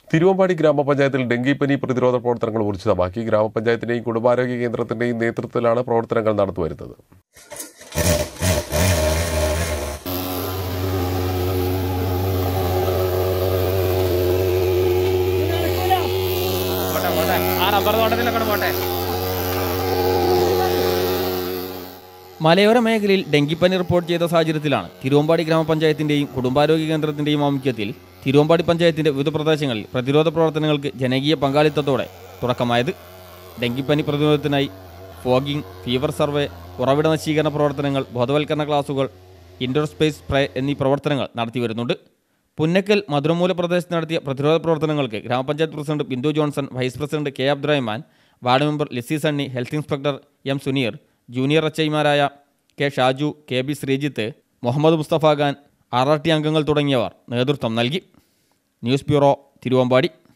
തിരുവമ്പാടി ഗ്രാമപഞ്ചായത്തിൽ ഡെങ്കിപ്പനി പ്രതിരോധ പ്രവർത്തനങ്ങൾ ഊർജിതമാക്കി. ഗ്രാമപഞ്ചായത്തിന്റെയും കുടുംബാരോഗ്യ കേന്ദ്രത്തിന്റെയും നേതൃത്വത്തിലാണ് പ്രവർത്തനങ്ങൾ നടത്തിവരുന്നത്. മലയോര മേഖലയിൽ ഡെങ്കിപ്പനി റിപ്പോർട്ട് ചെയ്ത സാഹചര്യത്തിലാണ് തിരുവമ്പാടി ഗ്രാമപഞ്ചായത്തിന്റെയും കുടുംബാരോഗ്യ കേന്ദ്രത്തിന്റെയും ആഭിമുഖ്യത്തിൽ തിരുവമ്പാടി പഞ്ചായത്തിന്റെ വിവിധ പ്രദേശങ്ങളിൽ പ്രതിരോധ പ്രവർത്തനങ്ങൾക്ക് ജനകീയ പങ്കാളിത്തത്തോടെ തുടക്കമായത്. ഡെങ്കിപ്പനി പ്രതിരോധത്തിനായി ഫോഗിംഗ്, ഫീവർ സർവേ, ഉറവിട നശീകരണ പ്രവർത്തനങ്ങൾ, ബോധവൽക്കരണ ക്ലാസുകൾ, ഇൻഡോർ സ്പേസ് സ്പ്രേ എന്നീ പ്രവർത്തനങ്ങൾ നടത്തിവരുന്നുണ്ട്. പുന്നക്കൽ മധുരമൂല പ്രദേശത്ത് നടത്തിയ പ്രതിരോധ പ്രവർത്തനങ്ങൾക്ക് ഗ്രാമപഞ്ചായത്ത് president Bindu Johnson, vice president K Abdurahman, ward member Lissy Sunny, health inspector M Suneer, junior എച്ച്ഐമാരായ K Shaju, K B Sreejith, Muhammad Mustafa Khan, RRT അംഗങ്ങൾ തുടങ്ങിയവർ നേതൃത്വം നൽകി. News bureau, Thiruvambady.